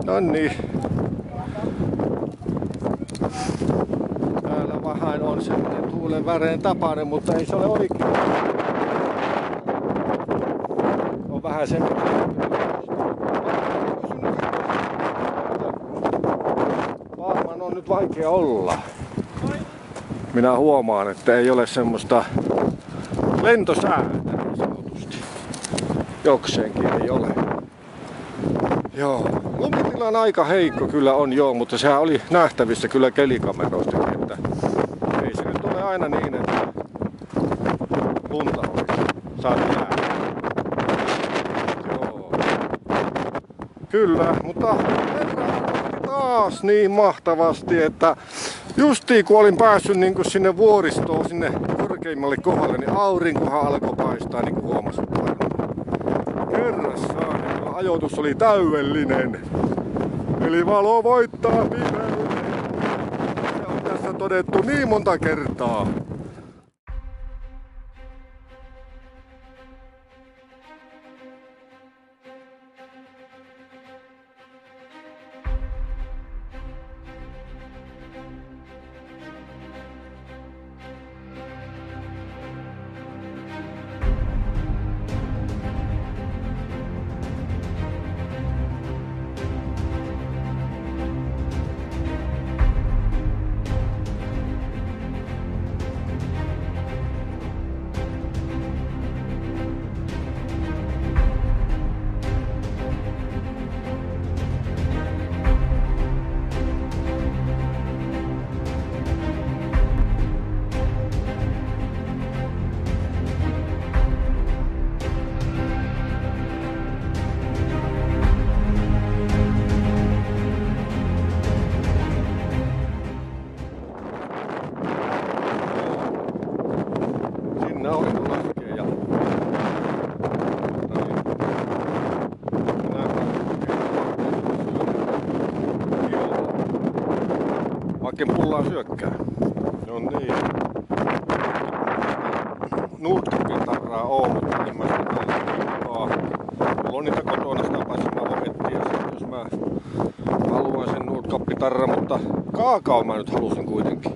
No niin. Täällä vähän on semmoinen tuulen väreen tapainen, mutta ei se ole oikein. On vähän semmoinen. Varmaan on nyt vaikea olla. Minä huomaan, että ei ole semmoista lentosäätä niin sanotusti. Jokseenkin ei ole. Joo. Lumitila on aika heikko kyllä on joo, mutta sehän oli nähtävissä kyllä kelikameroistakin, että ei se nyt ole aina niin, että lunta olisi saatu jäädä. Joo. Kyllä, mutta herra taas niin mahtavasti, että justiin kun olin päässyt niin kuin sinne vuoristoon, sinne korkeimmalle kohdalle, niin aurinkohan alkoi paistaa niin kuin huomasin. Kerrassaan, ajoitus oli täydellinen. Eli valo voittaa pimeyden. Se on tässä todettu niin monta kertaa. Vaikka pullaa syökkää. No niin. Nordkapp-gitarraa oo, mutta en mä sitä liikaa. Mulla on niitä kotona, sitä pääsin mä lohettiin. Jos mä haluan sen Nordkapp-gitarra, mutta kaakao mä nyt halusin kuitenkin.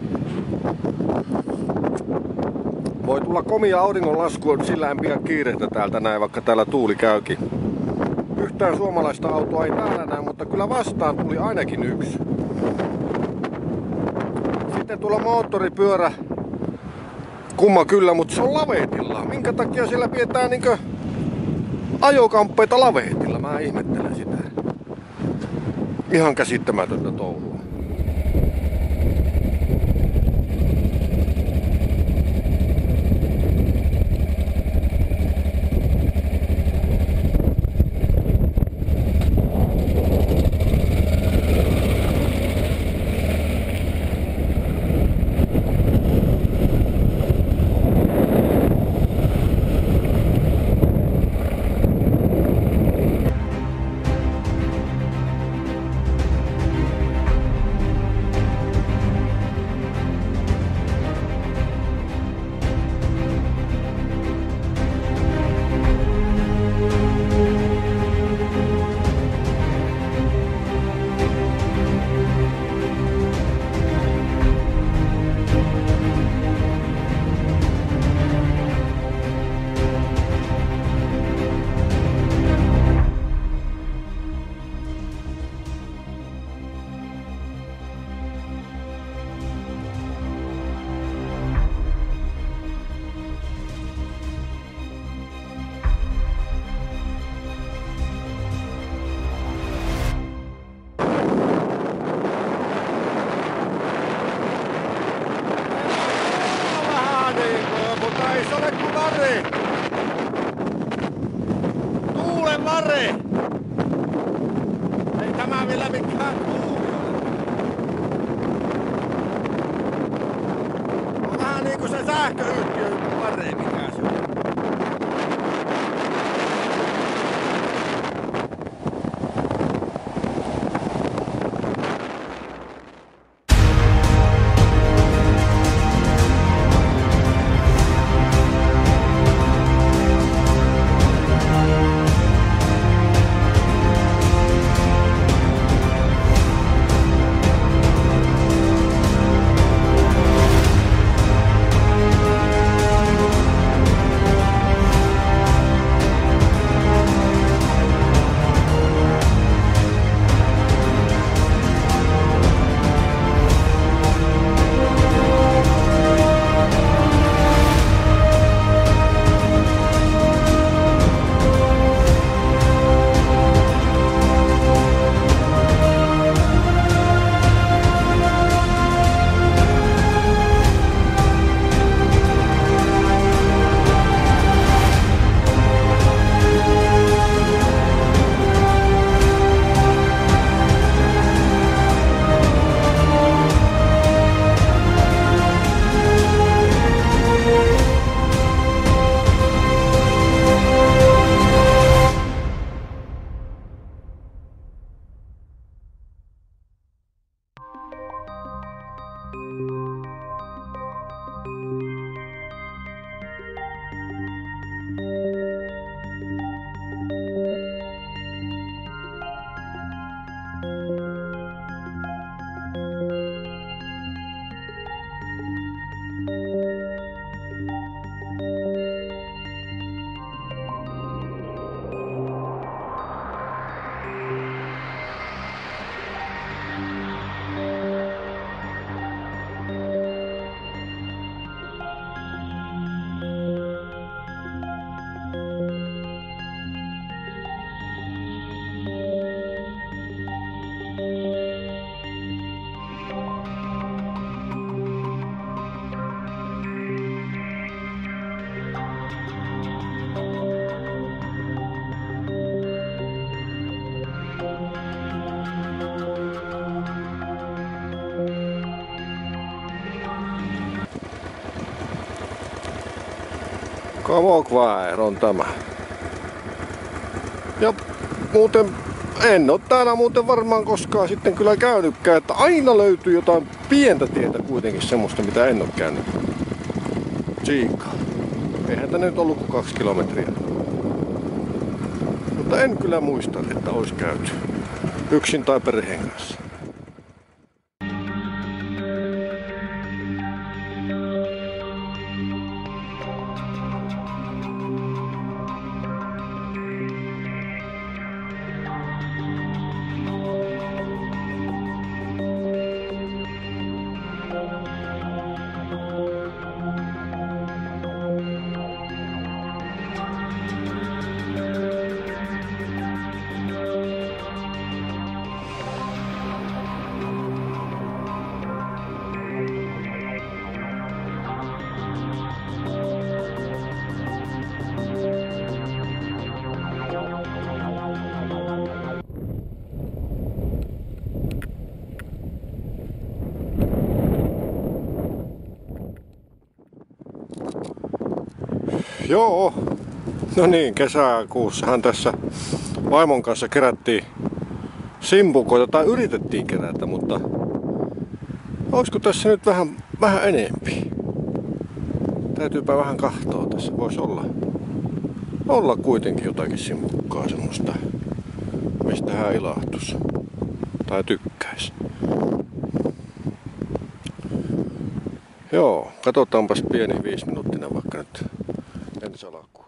Voi tulla komia auringonlasku, sillä en pidä kiirettä täältä näin, vaikka täällä tuuli käykin. Yhtään suomalaista autoa ei täällä näy, mutta kyllä vastaan tuli ainakin yksi. Sitten tuolla moottoripyörä, kumma kyllä, mutta se on laveetilla. Minkä takia siellä pidetään niinkö ajokamppeita laveetilla? Mä ihmettelen sitä. Ihan käsittämätöntä touhua. Ei se ole kuin varre! Tuulen varre! Ei tämä vielä mikään tuuli ole. On vähän niinku se sähköyhtiö varre, mikä se on. Kamokväär on tämä. Ja muuten en oo täällä muuten varmaan koskaan sitten kyllä käynytkään, että aina löytyy jotain pientä tietä kuitenkin semmoista mitä en oo käynyt. Tsiikaa. Eihän tänne nyt ollut kuin 2 kilometriä. Mutta en kyllä muista, että olisi käyty. Yksin tai perheen kanssa. Joo, no niin, kesäkuussahan tässä vaimon kanssa kerättiin simpukoita, tai yritettiin kerätä, mutta olisiko tässä nyt vähän enempi? Täytyypä vähän katsoa tässä, voisi olla kuitenkin jotakin simpukkaa semmoista, mistä hän ilahtuisi tai tykkäisi. Joo, katsotaanpas pieni 5-minuuttinen vaikka nyt ensi alkuun.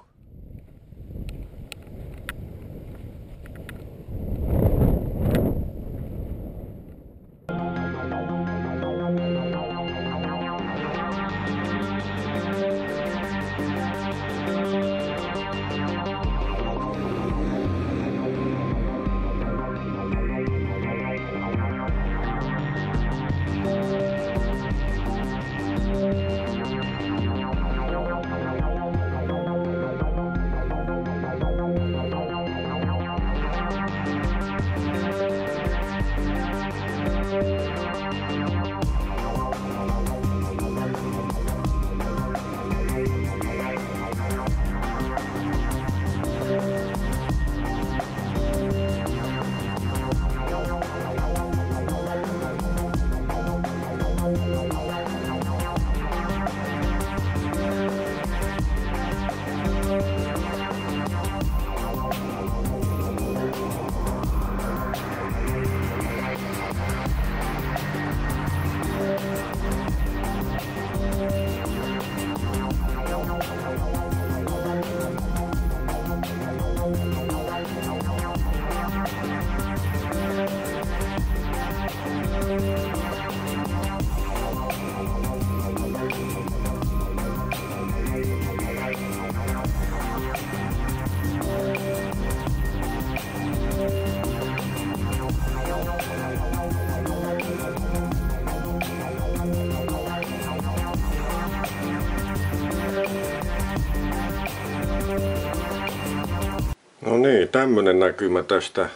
No niin, tämmönen näkymä tästä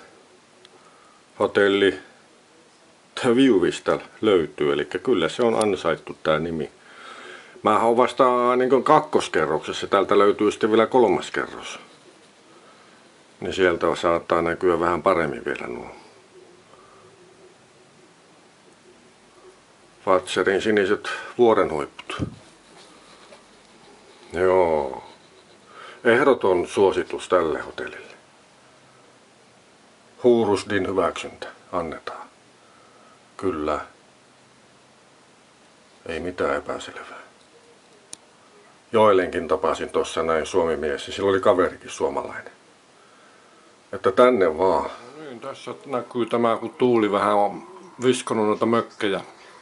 hotelli The Viewista löytyy, eli kyllä se on ansaittu tää nimi. Mä oon vasta niin kakkoskerroksessa, täältä löytyy sitten vielä 3. kerros. Niin sieltä saattaa näkyä vähän paremmin vielä nuo Fatserin siniset vuorenhuipput. Joo. Ehdoton suositus tälle hotellille. Hurusdin hyväksyntä annetaan. Kyllä. Ei mitään epäselvää. Joelenkin tapasin tuossa näin suomimies ja sillä oli kaverikin suomalainen. Että tänne vaan. No niin, tässä näkyy tämä, kun tuuli vähän on viskonut noita mökkejä.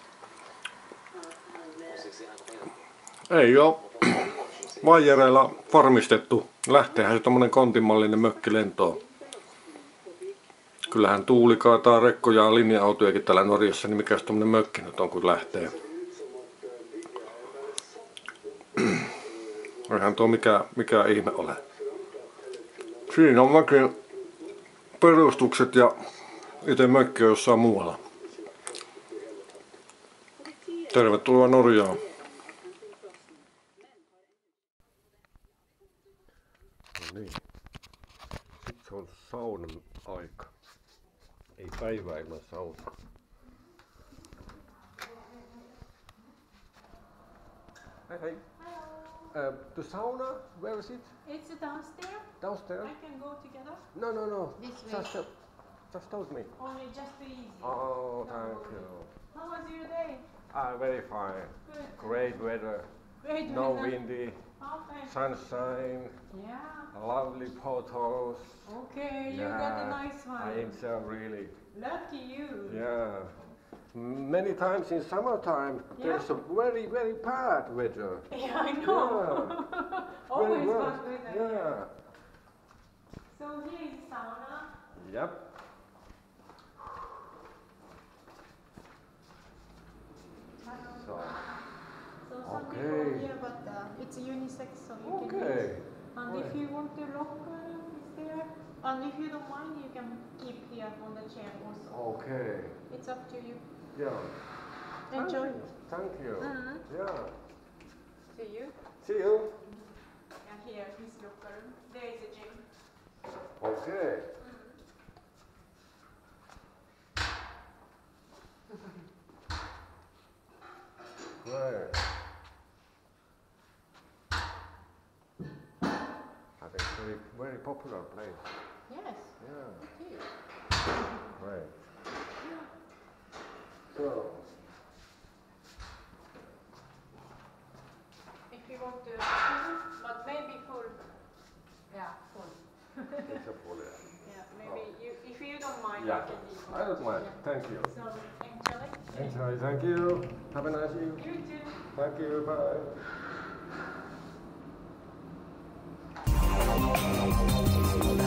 Ei oo vaijereilla varmistettu. Lähteehän se tommonen kontimallinen mökki lentoon. Kyllähän tuuli kaataa rekkoja ja linja-autojakin täällä Norjassa, niin mikäs tommonen mökki nyt on kun lähtee. Eihän tuo mikä ihme ole. Siinä on mökin perustukset ja itse mökki on jossain muualla. Tervetuloa Norjaan. on saunan aika. Ei päivää ilman saunaa. Hey, hey. The sauna, where is it? It's downstairs. Downstairs? I can go together. No. This way. Just told me. Only just easy. Oh, thank you. How was your day? Very fine. Good. Great weather. Great No weather. windy. Okay. Sunshine. Yeah. Lovely photos. Okay, you got a nice one. I enjoy really. Lucky you. Yeah. Many times in summertime there's a very bad weather. Yeah, I know. Always Very bad weather. Yeah. So here is sauna. Yep. So. So some Okay. people here, but it's unisex, so you can Okay. use. And if you want the locker is there. And if you don't mind, you can keep here on the chair also. Okay. It's up to you. Yeah. Enjoy. Thank you. Mhm. Yeah. See you. See you. And here is locker room. There is a gym. Okay. Right. I think very popular place. Yes. Yeah. It is. Right. So. If you want to, but maybe full. Yeah, full. It's a full, Yeah, maybe you, if you don't mind, Yeah. you can leave. I don't mind. Thank you. So enjoy. Enjoy. Thank you. Have a nice evening. You too. Thank you. Bye.